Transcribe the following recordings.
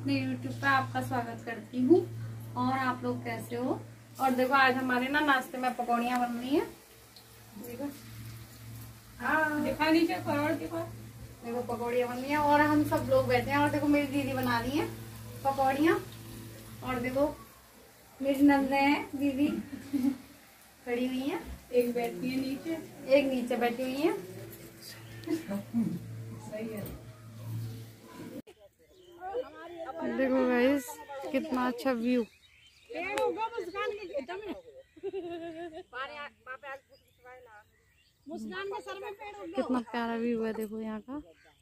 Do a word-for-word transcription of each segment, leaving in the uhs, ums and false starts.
अपने यूट्यूब पे आपका स्वागत करती हूँ। और आप लोग कैसे हो? और देखो आज हमारे ना नाश्ते में पकौड़ियाँ बन रही हैं। देखो दिखा नीचे करोड़ दिखा। देखो पकौड़ियाँ बन रही हैं और हम सब लोग बैठे हैं। और देखो मेरी दीदी बना रही है पकौड़ियाँ। और देखो मेरी नंदे हैं दीदी खड़ी हुई है, एक बैठी है नीचे, एक नीचे बैठी हुई है। सही है। देखो गाइस कितना अच्छा व्यू। कितना प्यारा व्यू है देखो यहाँ का।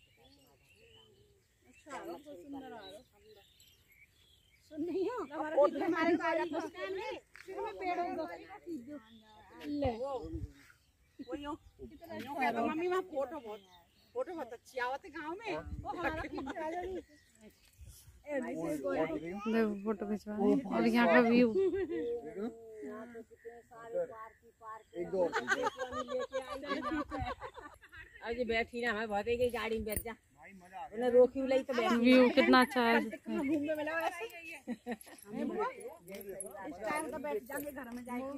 मम्मी वहाँ फोटो बहुत फोटो बहुत अच्छी आवत है गाँव में। देखो फोटो खिंचवा और यहाँ का व्यू। आज बैठी ना हमें बहुत ही गाड़ी में बैठ जा उन्हें रोकी उलाई तो बैठ। व्यू कितना अच्छा है। घूमने मिला ऐसे इस टाइम तो बैठ जाके घर में जाएगी।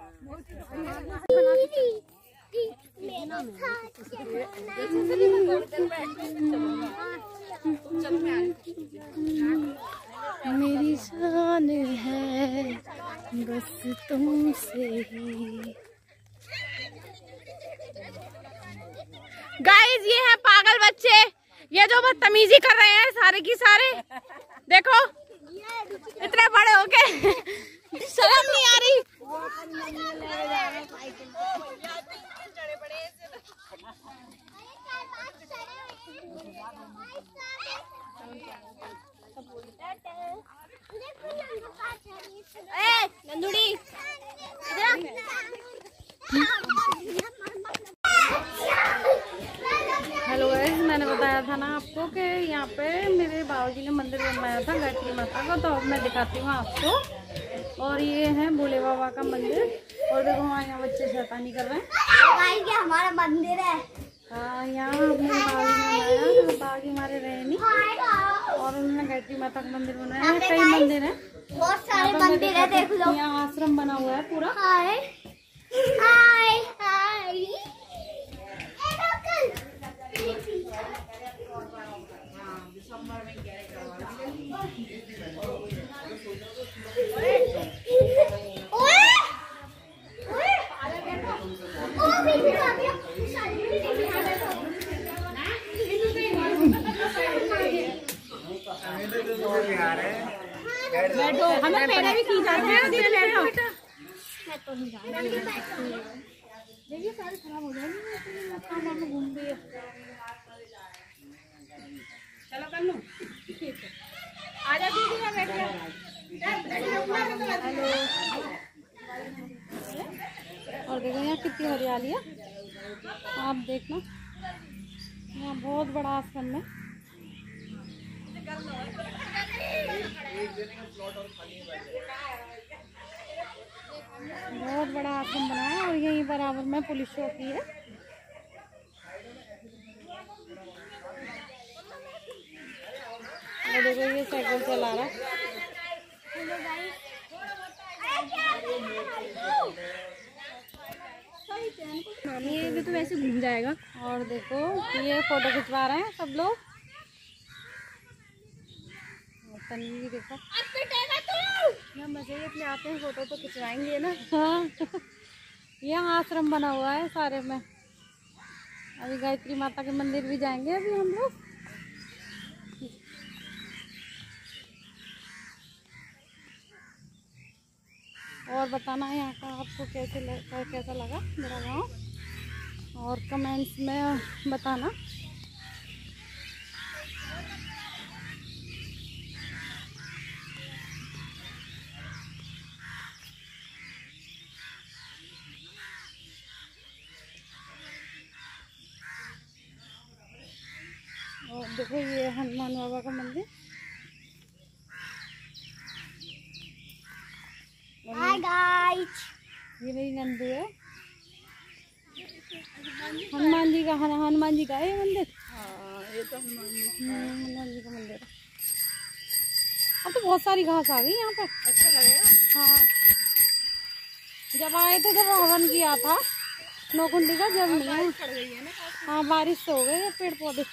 मेरी जान है बस तुमसे ही। गाइस ये है पागल बच्चे, ये जो बदतमीजी कर रहे हैं सारे की सारे। देखो इतने बड़े हो गए शर्म नहीं आ रही। नंदुड़ी हेलो गाइस, मैंने बताया था ना आपको कि यहाँ पे मेरे बाबूजी ने मंदिर बनवाया था गायत्री माता का, तो अब मैं दिखाती हूँ आपको। और ये है भोले बाबा का मंदिर। और देखो वहाँ यहाँ बच्चे शैतानी कर रहे हैं। ये हमारा मंदिर है। हाँ यहाँ अपने बाबूजी ने बनाया, बाबूजी हमारे रहे नहीं और उन्होंने गायत्री माता का मंदिर बनाया है। कई मंदिर है, बहुत सारे मंदिर है, देख लो। यहाँ आश्रम बना हुआ है पूरा। हाय हाय हाय। बैठो हमें पहले भी की जाती है। देखिए सारे खराब हो जाएंगे। घूम गई है। चलो कर लो आजा दीदी मैं बैठ जा। और देखो यहाँ कितनी हरियाली है, आप देखना। यहाँ बहुत बड़ा आश्रम है। बहुत बड़ा आश्रम बना है और यहीं बराबर में पुलिस चौकी है। और देखो ये साइकिल चला रहा है। ये भी तो वैसे घूम जाएगा। और देखो ये फोटो खिंचवा रहे हैं सब लोग। तन्वी भी देखो मजे अपने आते हैं फोटो तो खिंचवाएंगे ना। हाँ यहाँ आश्रम बना हुआ है सारे में। अभी गायत्री माता के मंदिर भी जाएंगे अभी हम लोग। और बताना है यहाँ का आपको कैसे लग, कैसा लगा मेरा गाँव, और कमेंट्स में बताना। और देखो ये हनुमान बाबा का मंदिर। हाय गाइस, ये मेरी नंदू है। हनुमान जी का हनुमान जी का है ये मंदिर। हाँ ये तो हनुमान जी हनुमान जी का मंदिर है। अब तो बहुत सारी घास आ गई यहाँ पे। अच्छा लगेगा। हाँ, जब आए थे जब हवन किया था नौकुंडी का, जब नहीं है। पड़ गई है ना। हाँ, बारिश से हो गए पेड़ पौधे।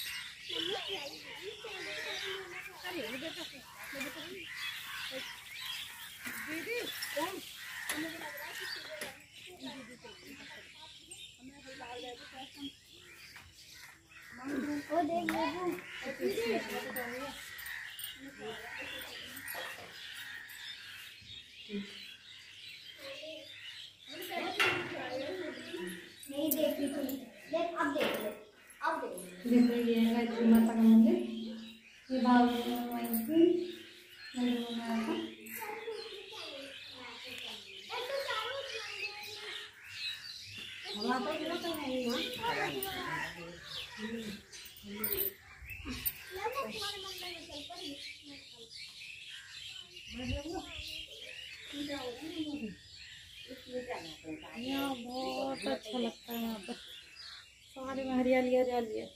वो देख बाबू। नहीं देखी थी, देख अब देख ले, अब देख ले। देखो ये है गायत्री माता का मंदिर। ये बाबू ने बनवाई थी, मैंने बनाया था। यहाँ बहुत अच्छा लगता है, यहाँ पर सारे में हरियाली हरियाली है।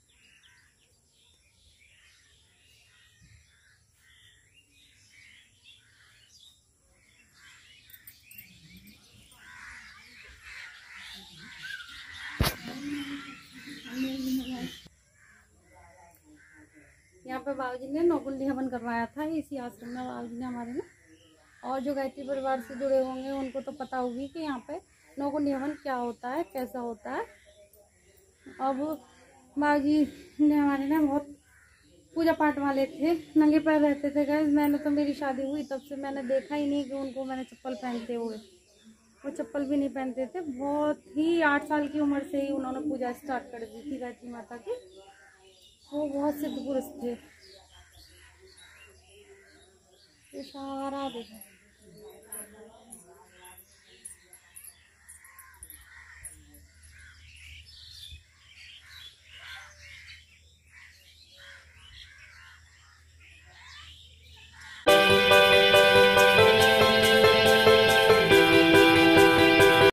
यहाँ पे बाबूजी ने नौकुंडी हवन करवाया था इसी आश्रम में बाबूजी ने हमारे ने। और जो गायत्री परिवार से जुड़े होंगे उनको तो पता होगी कि यहाँ पे नौकुंडी हवन क्या होता है, कैसा होता है। अब बाबूजी ने हमारे ने बहुत पूजा पाठ वाले थे, नंगे पैर रहते थे गाइस। मैंने तो मेरी शादी हुई तब से मैंने देखा ही नहीं कि उनको मैंने चप्पल पहनते हुए। वो चप्पल भी नहीं पहनते थे। बहुत ही आठ साल की उम्र से ही उन्होंने पूजा स्टार्ट कर दी थी गायत्री माता की। वो बहुत सिद्ध पुरुष थे। ये सारा देखो।